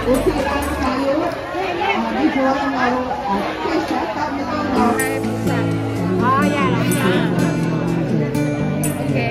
ukiran kayu dijual mau Kesha kami mau. Oh ya, oke.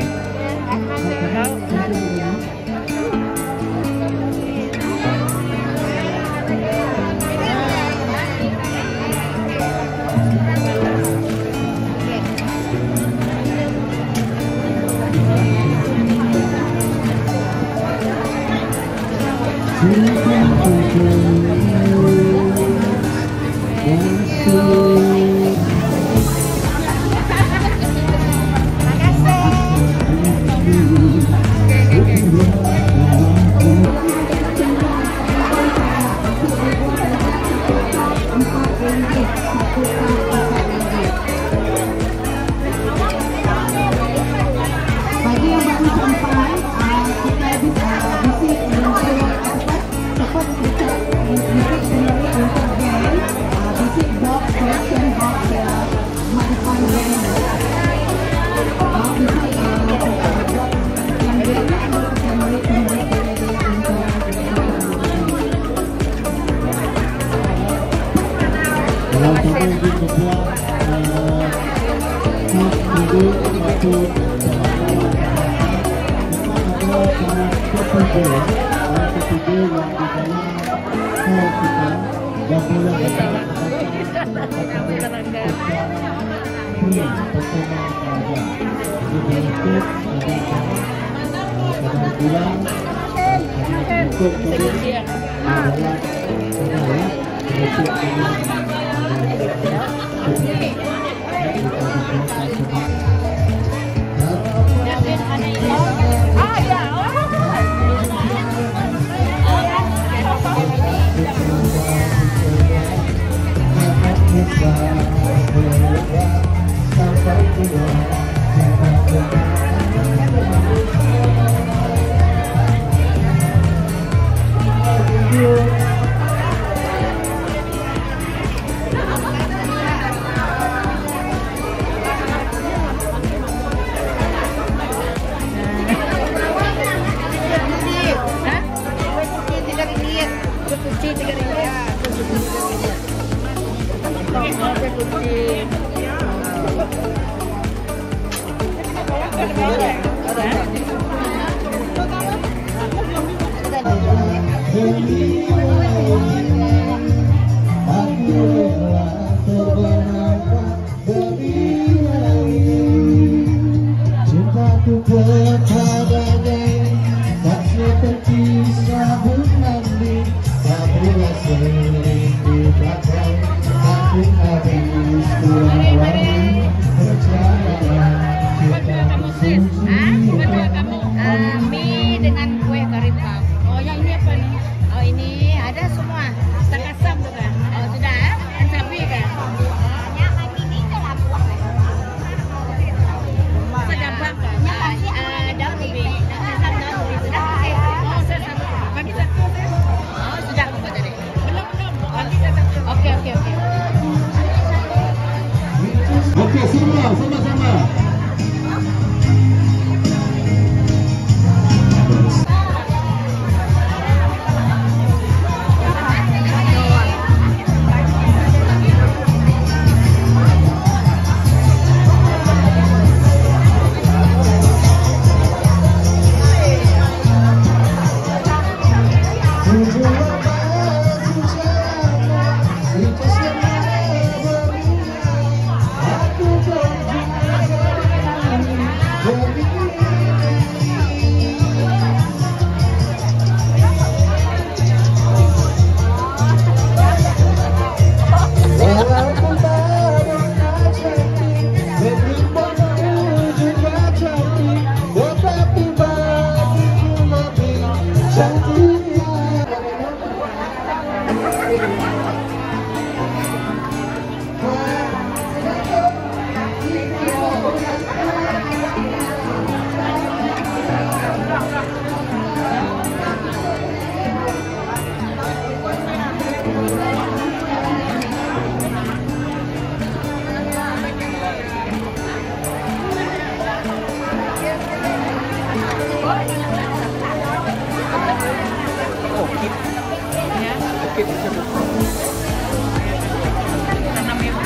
Bagi yang baru sampai, kita bisa visit tempat visit sendiri untuk game, visit box, collection box, modified game, visit yang game untuk menarik mie dengan kue kari puff. Oh, yang ini apa nih? Oh, ini ada semua. Setengah sam tuh kan? Oh, sudah kan? Sapi kan? sedikit aja. Tanam itu.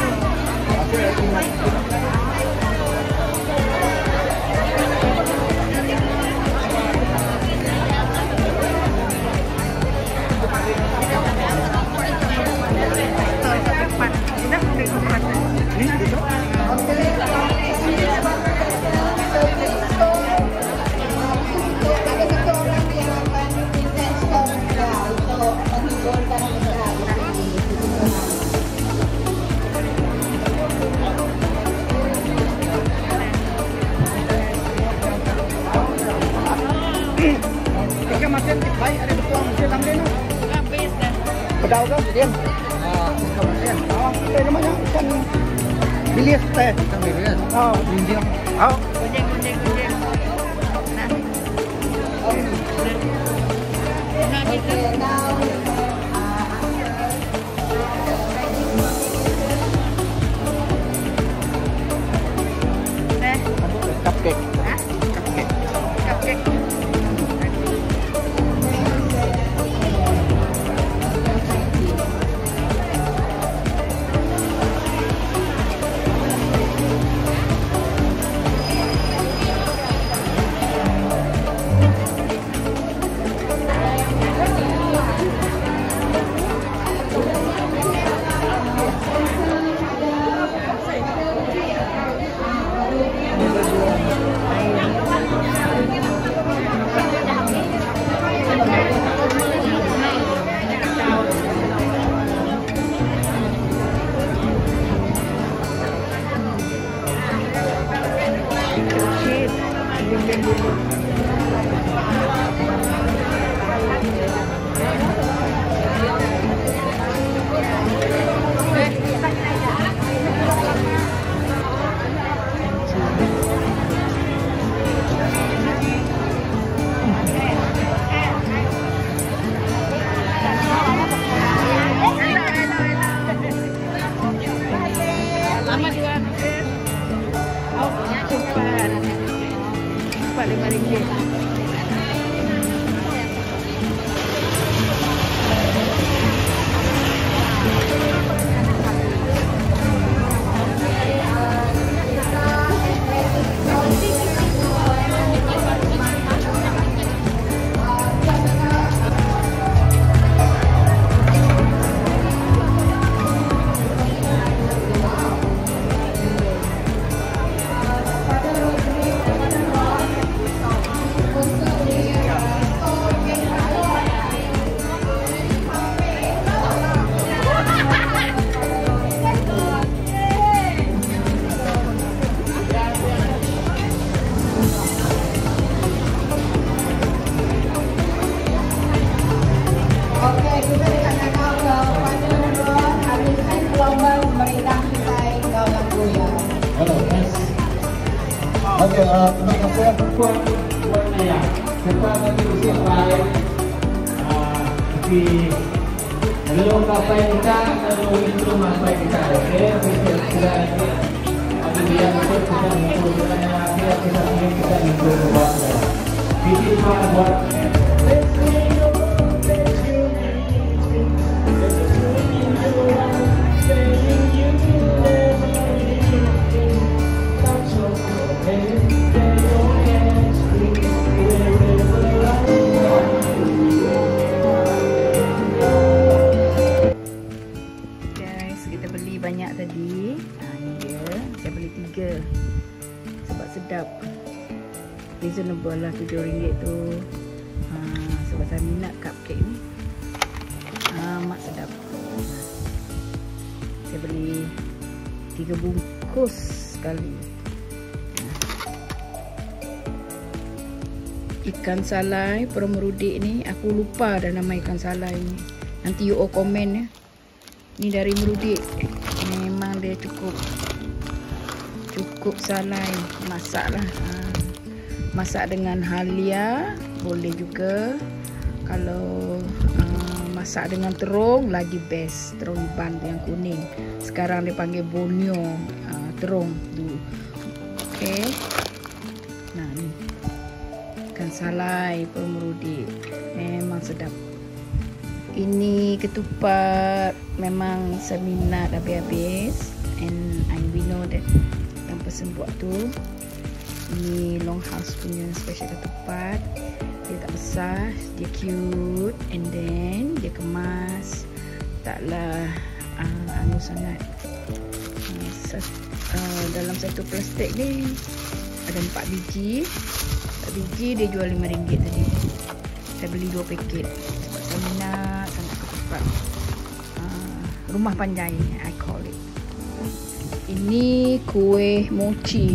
Ika masin, baik ada betuang mesin lamrin. Habis dah. Pedau ke? Diam. Ika masin. Namanya ikan bilis teh. Ikan bilis. Linjing. Gunjing. Nah. Nah, gitu. Cupcake. Hah? Cupcake. Lama juga. Oh, cepat. RM5. Oke, terima kasih buat ya. Kita nanti usia lain di belum apa kita lalu itu apa kita oke sudah ada dia itu kita mengumpulkan yang kita mencoba bikin buat banyak tadi. Ini dia. Saya beli 3 sebab sedap. Reasonable lah RM7 tu. Sebab saya minat cupcake ni. Amat sedap. Saya beli 3 bungkus sekali. Ikan salai Perumerudik ni aku lupa dah nama ikan salai ni. Nanti you all komen ya. Ni dari Merudik. Memang dia cukup salai. Masak lah. Masak dengan halia boleh juga. Kalau masak dengan terung lagi best. Terung iban yang kuning. Sekarang dia panggil bonyo. Terung dulu. Okay. Nah ni ikan salai Perumerudik. Memang sedap. Ini ketupat memang seminat habis-habis, and we know that yang person buat tu. Ini Longhouse punya special ketupat. Dia tak besar, dia cute, and then dia kemas taklah anu sangat. Dalam satu plastik ni ada 4 biji. 4 biji dia jual RM5 tadi. Saya beli 2 paket sebab saya minat sangat ketupat. Rumah Panjai, I call it. Ini kuih mochi,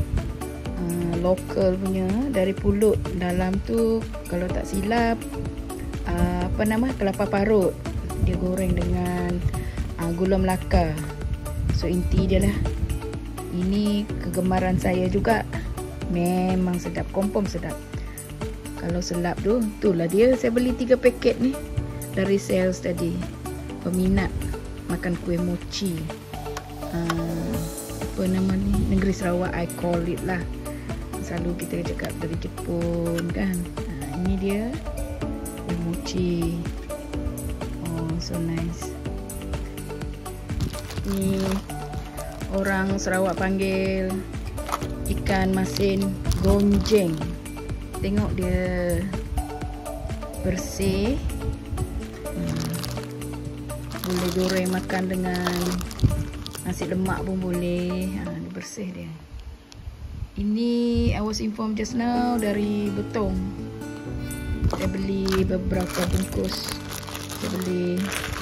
lokal punya, dari Pulut. Dalam tu kalau tak silap kelapa parut. Dia goreng dengan gula Melaka. So inti dia lah. Ini kegemaran saya juga. Memang sedap, confirm sedap. Kalau selap tu, itulah dia. Saya beli 3 paket ni dari sales tadi. Peminat makan kuih mochi. Apa nama ni? Negeri Sarawak, I call it lah. Selalu kita cakap dari Jepun kan. Ini dia kuih mochi. Oh, so nice. Ni orang Sarawak panggil ikan masin gonjeng. Tengok dia bersih. Boleh goreng makan dengan nasi lemak pun boleh. Dia bersih dia. Ini I was informed just now dari Betong. Saya beli beberapa bungkus. Saya beli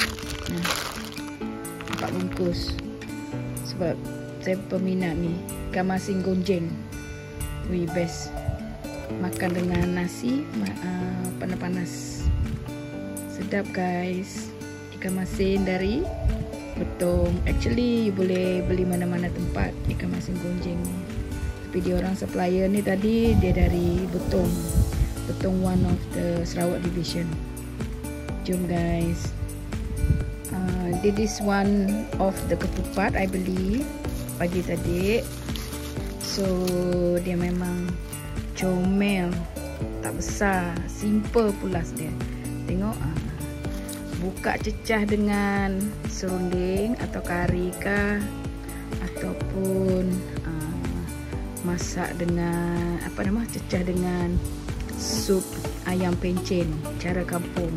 4 bungkus. Sebab saya peminat ni ikan masin gonjeng. Best. Makan dengan nasi panas-panas. Sedap guys. Ikan masin dari Betong. Actually you boleh beli mana-mana tempat ikan masin gonjeng ni. Tapi dia orang supplier ni tadi dia dari Betong. Betong one of the Sarawak division. Jom guys. This is one of the ketupat I beli pagi tadi. So dia memang comel, tak besar, simple pulas dia. Tengok buka cecah dengan serunding atau kari kah, ataupun masak dengan cecah dengan sup ayam pencen cara kampung.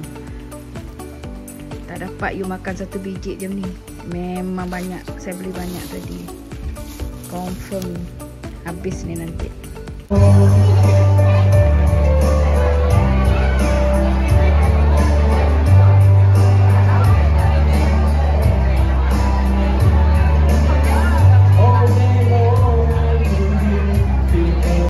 Tak dapat you makan 1 biji je ni. Memang banyak. Saya beli banyak tadi. Confirm habis ni nanti.